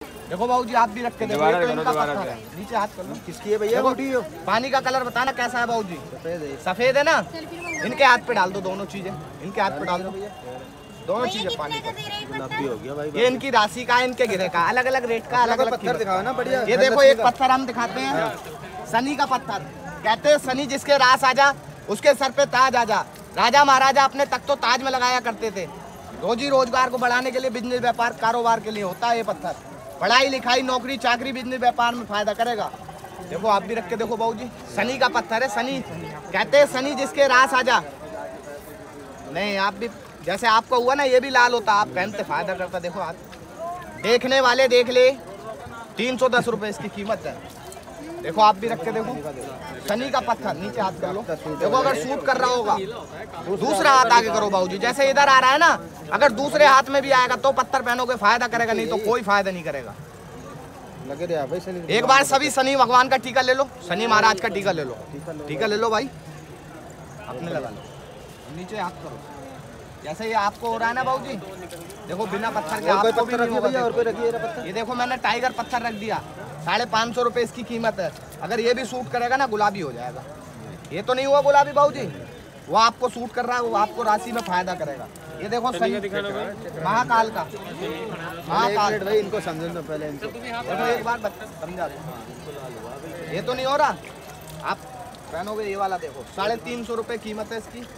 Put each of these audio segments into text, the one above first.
देखो बाबू जी आप भी रख के देखो, ये तो इनका पत्थर है। नीचे हाथ कर लो। किसकी है भैया? पानी का कलर बताना कैसा है बाबू जी? सफेद है ना? इनके हाथ पे डाल दो दोनों चीजें, इनके हाथ पे डाल दो भैया दोनों चीजें। पानी का गुलाबी हो गया भाई। ये इनकी राशि का, इनके गिरे का, अलग अलग रेट का, अलग अलग पत्थर दिखाओ ना बढ़िया। ये देखो एक पत्थर हम दिखाते हैं, शनि का पत्थर। कहते हैं शनि जिसके रास आ जा उसके सर पे ताज आ जा। राजा महाराजा अपने तख्तो ताज में लगाया करते थे। रोजी रोजगार को बढ़ाने के लिए, बिजनेस व्यापार कारोबार के लिए होता है ये पत्थर। पढ़ाई लिखाई नौकरी चाकरी बिजनेस व्यापार में फायदा करेगा। देखो आप भी रख के देखो बाबू जी, शनि का पत्थर है। शनि कहते हैं शनि जिसके रास आ जा। नहीं आप भी जैसे आपको हुआ ना, ये भी लाल होता, आप पहनते फायदा करता। देखो आप देखने वाले देख ले, 310 रुपए इसकी कीमत है। देखो आप भी रख के देखो, शनि का पत्थर। नीचे हाथ कर लो। देखो अगर सूट कर रहा होगा, दूसरा हाथ आगे करो बाबूजी, जैसे इधर आ रहा है ना, अगर दूसरे हाथ में भी आएगा तो पत्थर पहनोगे फायदा करेगा, नहीं तो कोई फायदा नहीं करेगा। लगे रहे भाई शनि। एक बार सभी शनि भगवान का टीका ले लो, शनि महाराज का टीका ले लो। टीका ले लो भाई, अपने लगा लो। नीचे हाथ करो जैसे ये आपको हो रहा है ना बाबूजी। देखो बिना पत्थर के आपको भी नहीं होगा। और कोई रखिए पत्थर। ये देखो मैंने टाइगर पत्थर रख दिया, 550 रुपए इसकी कीमत है। अगर ये भी सूट करेगा ना, गुलाबी हो जाएगा। ये तो नहीं हुआ गुलाबी बाबूजी, वो आपको सूट कर रहा है, वो आपको राशि में फायदा करेगा। ये देखो महाकाल का, महाकाल भाई इनको समझो तो पहले इनको देखो एक बार समझा दो। ये तो नहीं हो रहा, आप पहनोगे ये वाला। देखो 350 रुपए कीमत है इसकी।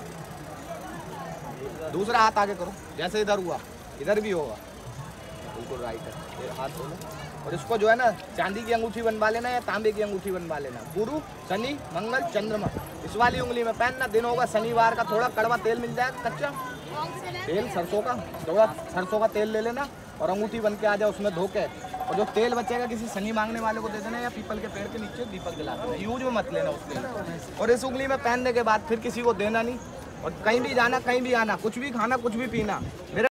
दूसरा हाथ आगे करो, जैसे इधर हुआ इधर भी होगा, बिल्कुल राइट है। ये हाथ बोलो, और इसको जो है ना चांदी की अंगूठी बनवा लेना या तांबे की अंगूठी बनवा लेना। गुरु शनि मंगल चंद्रमा इस वाली उंगली में पहनना। दिन होगा शनिवार का, थोड़ा कड़वा तेल मिल जाएगा, कच्चा तेल सरसों का, थोड़ा सरसों का तेल ले लेना और अंगूठी बन के आ जाए उसमें धो के। और जो तेल बचेगा किसी शनि मांगने वाले को दे देना, या पीपल के पेड़ के नीचे दीपक जला देना। यूज में मत लेना उस तेल। और इस उंगली में पहनने के बाद फिर किसी को देना नहीं, और कहीं भी जाना कहीं भी आना, कुछ भी खाना कुछ भी पीना।